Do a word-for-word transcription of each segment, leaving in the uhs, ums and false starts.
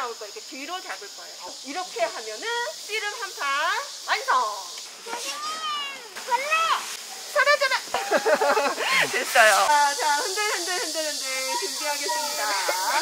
나올 거예요. 이렇게 뒤로 잡을 거예요. 이렇게 하면은 씨름 한 판 완성! 벌레! 사라져라! 됐어요. 자, 자, 흔들, 흔들, 흔들, 흔들 준비하겠습니다.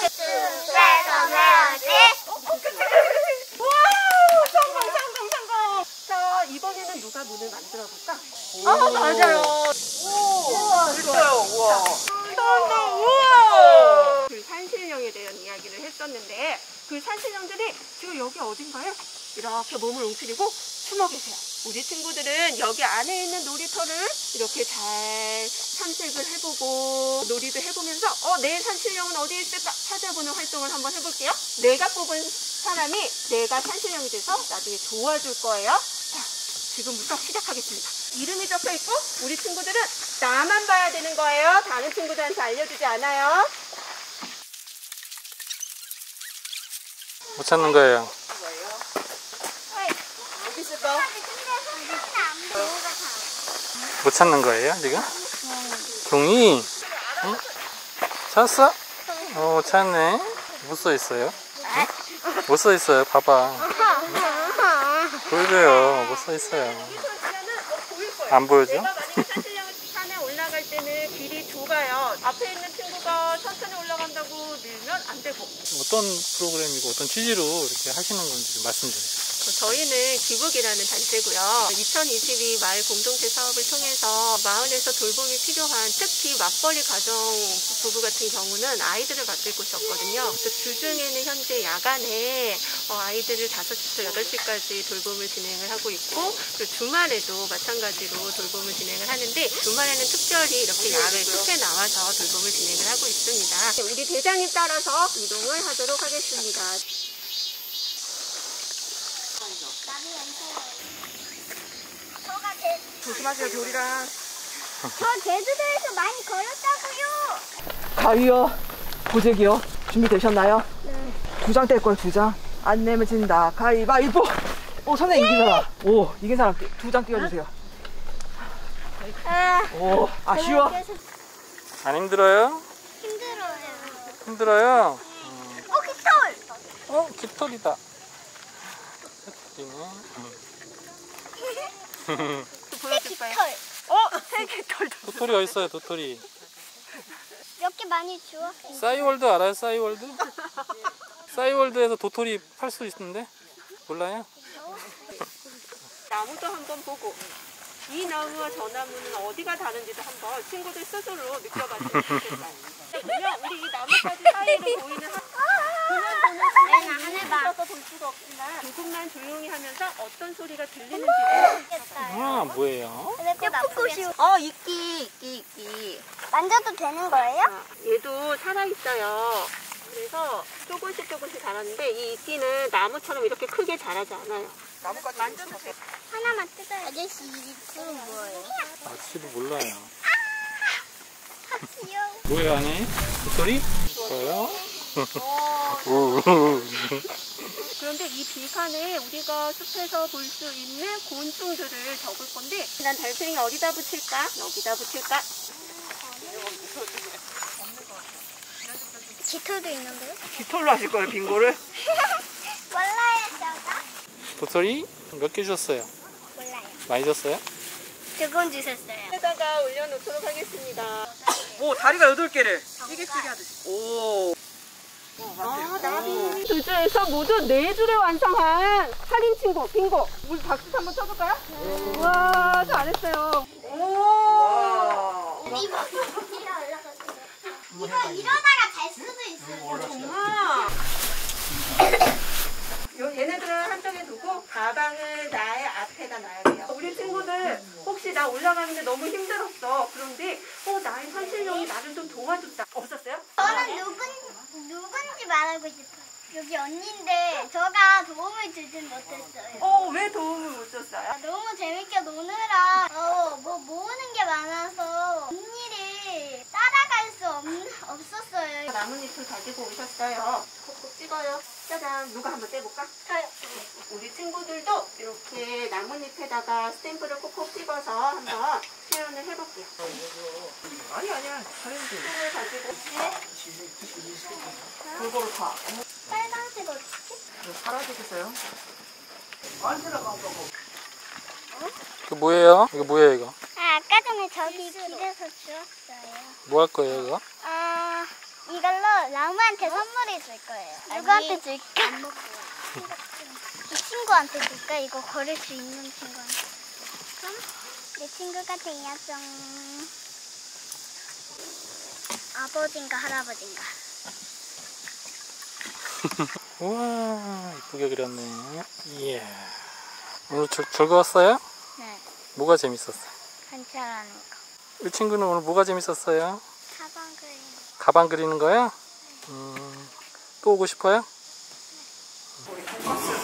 와! 성공, 성공, 성공! 자, 이번에는 누가 문을 만들어 볼까? 아, 맞아요. 오, 됐어요. 우와. 성공, 우와! 그 산신령에 대한 이야기를 했었는데, 그 산신령들이 지금 여기 어딘가요? 이렇게 몸을 웅크리고 숨어 계세요. 우리 친구들은 여기 안에 있는 놀이터를 이렇게 잘 탐색을 해보고 놀이도 해보면서 어, 내 산신령은 어디에 있을까 찾아보는 활동을 한번 해볼게요. 내가 뽑은 사람이 내가 산신령이 돼서 나중에 도와줄 거예요. 자, 지금부터 시작하겠습니다. 이름이 적혀있고 우리 친구들은 나만 봐야 되는 거예요. 다른 친구들한테 알려주지 않아요. 못 찾는 거예요. 어디 있을까? 못 찾는 거예요, 지금? 종이? 응? 찾았어? 어, 찾네. 못 써 있어요? 응? 못 써 있어요, 봐봐. 보여줘요. 못 써 있어요. 안 보여줘? 내가 만약에 산신령 산에 올라갈 때는 길이 좁아요. 앞에 있는 친구가 천천히 올라간다고 밀면 안 되고. 어떤 프로그램이고 어떤 취지로 이렇게 하시는 건지 좀 말씀 좀 해주세요. 저희는 기북이라는 단체고요. 이천이십이 마을 공동체 사업을 통해서 마을에서 돌봄이 필요한 특히 맞벌이 가정 부부 같은 경우는 아이들을 맡을 곳이 없거든요. 주중에는 현재 야간에 아이들을 다섯 시부터 여덟 시까지 돌봄을 진행을 하고 있고 그리고 주말에도 마찬가지로 돌봄을 진행을 하는데 주말에는 특별히 이렇게 야외 숲에 나와서 돌봄을 진행을 하고 있습니다. 우리 대장님 따라서 이동을 하도록 하겠습니다. 조심하세요, 조리랑. 저 제주도에서 많이 걸었다고요. 가위요, 보재기요. 준비되셨나요? 네. 두 장 뗄 거예요, 두 장. 안 내면 진다. 가위바위보. 오, 선생님 이긴 사람. 오, 이긴 사람 두 장 띄워주세요. 아, 오, 아쉬워. 안 힘들어요? 힘들어요. 힘들어요? 어, 깃털. 어, 깃털이다. 보여줄까요? 깃털. 어? 새 깃털도. 도토리 어디 있어요, 도토리? 이렇게 많이 주워. 싸이월드 알아요, 싸이월드? 싸이월드에서 도토리 팔 수 있는데? 몰라요? 나무도 한번 보고 이 나무와 저 나무는 어디가 다른지도 한번 친구들 스스로 느껴봤으면 좋겠다. 그냥 우리 이 나뭇가지 사이로 보이는 한 그냥 보는 사람이 있어서 볼 수가 없지만 조금만 조용히 하면서 어떤 소리가 들리는지도 아, 뭐예요? 예쁘고요. 어, 이끼, 이끼, 이끼. 만져도 되는 거예요? 아, 얘도 살아있어요. 그래서 조금씩 조금씩 자랐는데 이 이끼는 나무처럼 이렇게 크게 자라지 않아요. 나무까지 만져도 돼. 하나만 뜯어요. 아저씨 이름은 뭐예요? 아저씨도 몰라요. 귀여워. 뭐예요, 안에? 도토리? 뭐요? 그런데 이 빈칸에 우리가 숲에서 볼 수 있는 곤충들을 적을 건데 난 달팽이 어디다 붙일까? 여기다 붙일까? 깃털도 있는데요? 깃털로 하실 거예요, 빙고를? 몰라요, 저가? 도토리 몇 개 주셨어요? 몰라요. 많이 줬어요? 조금 주셨어요. 여기다가 올려놓도록 하겠습니다. 오, 다리가 여덟 개를. 찌개찌개 하듯이. 오. 아, 나비. 주주에서 모두 네 줄을 완성한 살인 친구 빙고. 우리 박수 한번 쳐볼까요? 네. 와, 잘했어요. 오. 이거 이거 이러다가 잘 수도 있어요. 정말. 요 얘네들은 한쪽에 두고 가방을 나의 앞에다 놔야 돼요. 우리 친구들 혹시 나 올라가는데 너무 힘들었어. 그런데 어 나의 산신령이 나를 좀 도와줬다. 없었어요? 저는 누군 누군지 말하고 싶어요. 여기 언니인데 저가 도움을 주진 못했어요. 어, 왜 도움을 못 줬어요? 너무 재밌게 노느라 어, 뭐 모으는 게 많아서 일일이 따라갈 수 없, 없었어요. 나뭇잎을 가지고 오셨어요. 콕콕 찍어요. 짜잔. 누가 한번 떼볼까? 저요. 우리 친구들도 이렇게 나뭇잎에다가 스탬프를 콕콕 찍어서 한번 표현을 해볼게요. 아니, 아니야. 잘했는데. 손을 가지고 골고루 다. 빨간색 어떻게? 사라지겠어요? 그 뭐예요? 이거 뭐예요 이거? 아, 아까 전에 저기 길에서 주웠어요. 뭐 할 거예요 이거? 아, 이걸로 라무한테 선물해 줄 거예요. 누구한테 줄까? 안 먹고. 이 친구한테 줄까? 이거 걸을 수 있는 친구한테. 그럼 내 친구가 되야죠. 아버진가 할아버진가. 우와 이쁘게 그렸네. 이야. 오늘 즐, 즐거웠어요? 네, 뭐가 재밌었어요? 관찰하는 거. 이 친구는 오늘 뭐가 재밌었어요? 가방 그리는 가방 그리는 거요? 음, 또 오고 싶어요? 우리 돈가스